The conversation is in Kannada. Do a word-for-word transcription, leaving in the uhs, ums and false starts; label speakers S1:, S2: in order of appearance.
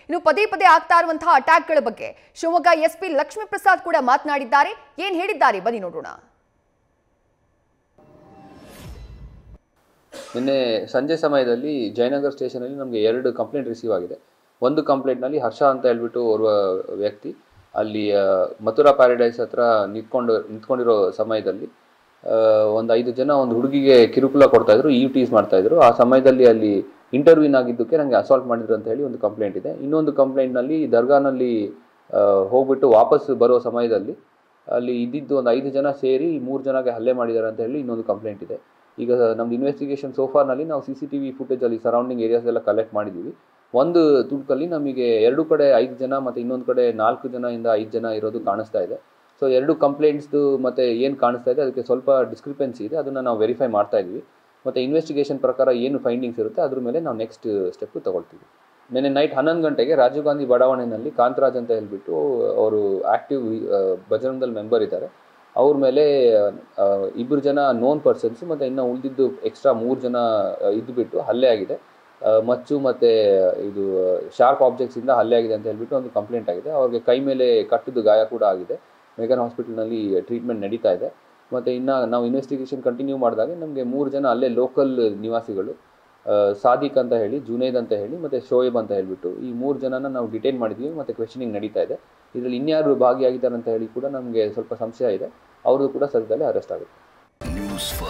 S1: ಇನ್ನು ಪದೇ ಪದೇ ಆಗ್ತಾ ಇರುವಂತಹ ಅಟ್ಯಾಕ್ಗಳ ಬಗ್ಗೆ ಶಿವಮೊಗ್ಗ ಎಸ್ಪಿ ಲಕ್ಷ್ಮೀ ಪ್ರಸಾದ್ ಕೂಡ ಮಾತನಾಡಿದ್ದಾರೆ. ಏನ್ ಹೇಳಿದ್ದಾರೆ ಬನ್ನಿ ನೋಡೋಣ.
S2: ನಿನ್ನೆ ಸಂಜೆ ಸಮಯದಲ್ಲಿ ಜಯನಗರ ಸ್ಟೇಷನಲ್ಲಿ ನಮಗೆ ಎರಡು ಕಂಪ್ಲೇಂಟ್ ರಿಸೀವ್ ಆಗಿದೆ. ಒಂದು ಕಂಪ್ಲೇಂಟ್ನಲ್ಲಿ ಹರ್ಷ ಅಂತ ಹೇಳ್ಬಿಟ್ಟು ಓರ್ವ ವ್ಯಕ್ತಿ ಅಲ್ಲಿ ಮಥುರಾ ಪ್ಯಾರಡೈಸ್ ಹತ್ರ ನಿಂತ್ಕೊಂಡು ನಿಂತ್ಕೊಂಡಿರೋ ಸಮಯದಲ್ಲಿ ಒಂದು ಐದು ಜನ ಒಂದು ಹುಡುಗಿಗೆ ಕಿರುಕುಳ ಕೊಡ್ತಾಯಿದ್ರು, ಇ ಟೀಸ್ ಮಾಡ್ತಾಯಿದ್ರು. ಆ ಸಮಯದಲ್ಲಿ ಅಲ್ಲಿ ಇಂಟರ್ವ್ಯೂನ್ ಆಗಿದ್ದಕ್ಕೆ ನನಗೆ ಅಸಾಲ್ಟ್ ಮಾಡಿದ್ರು ಅಂತ ಹೇಳಿ ಒಂದು ಕಂಪ್ಲೇಂಟ್ ಇದೆ. ಇನ್ನೊಂದು ಕಂಪ್ಲೇಂಟ್ನಲ್ಲಿ ದರ್ಗಾನಲ್ಲಿ ಹೋಗ್ಬಿಟ್ಟು ವಾಪಸ್ ಬರೋ ಸಮಯದಲ್ಲಿ ಅಲ್ಲಿ ಇದ್ದಿದ್ದು ಒಂದು ಐದು ಜನ ಸೇರಿ ಮೂರು ಜನಗೆ ಹಲ್ಲೆ ಮಾಡಿದ್ದಾರೆ ಅಂತ ಹೇಳಿ ಇನ್ನೊಂದು ಕಂಪ್ಲೇಂಟ್ ಇದೆ. ಈಗ ನಮ್ದು ಇನ್ವೆಸ್ಟಿಗೇಷನ್ ಸೋಫಾರ್ನಲ್ಲಿ ನಾವು ಸಿ ಸಿ ಟಿ ವಿ ಫುಟೇಜಲ್ಲಿ ಸರೌಂಡಿಂಗ್ ಏರಿಯಾಸ್ ಎಲ್ಲ ಕಲೆಕ್ಟ್ ಮಾಡಿದ್ದೀವಿ. ಒಂದು ತುಣುಕಲ್ಲಿ ನಮಗೆ ಎರಡು ಕಡೆ ಐದು ಜನ ಮತ್ತು ಇನ್ನೊಂದು ಕಡೆ ನಾಲ್ಕು ಜನ ಇಂದ ಐದು ಜನ ಇರೋದು ಕಾಣಿಸ್ತಾ ಇದೆ. ಸೊ ಎರಡು ಕಂಪ್ಲೇಂಟ್ಸ್ದು ಮತ್ತು ಏನು ಕಾಣಿಸ್ತಾ ಇದೆ ಅದಕ್ಕೆ ಸ್ವಲ್ಪ ಡಿಸ್ಕ್ರಿಪೆನ್ಸಿ ಇದೆ, ಅದನ್ನು ನಾವು ವೆರಿಫೈ ಮಾಡ್ತಾ ಇದ್ವಿ. ಮತ್ತು ಇನ್ವೆಸ್ಟಿಗೇಷನ್ ಪ್ರಕಾರ ಏನು ಫೈಂಡಿಂಗ್ಸ್ ಇರುತ್ತೆ ಅದ್ರ ಮೇಲೆ ನಾವು ನೆಕ್ಸ್ಟ್ ಸ್ಟೆಪ್ ತಗೊಳ್ತೀವಿ. ನಿನ್ನೆ ನೈಟ್ ಹನ್ನೊಂದು ಗಂಟೆಗೆ ರಾಜೀವ್ ಗಾಂಧಿ ಬಡಾವಣೆಯಲ್ಲಿ ಕಾಂತರಾಜ್ ಅಂತ ಹೇಳ್ಬಿಟ್ಟು ಅವರು ಆ್ಯಕ್ಟಿವ್ ಬಜರಂಗದಲ್ ಮೆಂಬರ್ ಇದ್ದಾರೆ. ಅವ್ರ ಮೇಲೆ ಇಬ್ಬರು ಜನ ನೋನ್ ಪರ್ಸನ್ಸು ಮತ್ತು ಇನ್ನು ಉಳಿದಿದ್ದು ಎಕ್ಸ್ಟ್ರಾ ಮೂರು ಜನ ಇದ್ದುಬಿಟ್ಟು ಹಲ್ಲೆ ಆಗಿದೆ. ಮಚ್ಚು ಮತ್ತು ಇದು ಶಾರ್ಪ್ ಆಬ್ಜೆಕ್ಟ್ಸಿಂದ ಹಲ್ಲೆ ಆಗಿದೆ ಅಂತ ಹೇಳ್ಬಿಟ್ಟು ಒಂದು ಕಂಪ್ಲೇಂಟ್ ಆಗಿದೆ. ಅವ್ರಿಗೆ ಕೈ ಮೇಲೆ ಕಟ್ಟಿದ್ದು ಗಾಯ ಕೂಡ ಆಗಿದೆ. ಮೆಗನ್ ಹಾಸ್ಪಿಟಲ್ನಲ್ಲಿ ಟ್ರೀಟ್ಮೆಂಟ್ ನಡೀತಾ ಇದೆ. ಮತ್ತು ಇನ್ನು ನಾವು ಇನ್ವೆಸ್ಟಿಗೇಷನ್ ಕಂಟಿನ್ಯೂ ಮಾಡಿದಾಗ ನಮಗೆ ಮೂರು ಜನ ಅಲ್ಲೇ ಲೋಕಲ್ ನಿವಾಸಿಗಳು, ಸಾದಿಕ್ ಅಂತ ಹೇಳಿ, ಜುನೇದ್ ಅಂತ ಹೇಳಿ ಮತ್ತು ಶೋಯಬ್ ಅಂತ ಹೇಳಿಬಿಟ್ಟು ಈ ಮೂರು ಜನನ ನಾವು ಡಿಟೈನ್ ಮಾಡಿದ್ವಿ ಮತ್ತು ಕ್ವೆಶ್ಚನಿಂಗ್ ನಡೀತಾ ಇದೆ. ಇದರಲ್ಲಿ ಇನ್ಯಾರು ಭಾಗಿಯಾಗಿದ್ದಾರೆ ಅಂತ ಹೇಳಿ ಕೂಡ ನಮಗೆ ಸ್ವಲ್ಪ ಸಂಶಯ ಇದೆ. ಅವ್ರದ್ದು ಕೂಡ ಸದ್ಯದಲ್ಲೇ ಅರೆಸ್ಟ್ ಆಗುತ್ತೆ.